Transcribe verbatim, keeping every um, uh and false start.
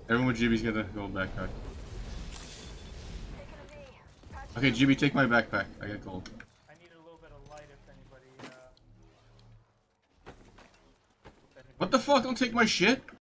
Everyone with G B's got a gold backpack. Okay, G B, take my backpack. I got gold. I need a little bit of light if anybody, uh... If anybody What the fuck? Don't take my shit!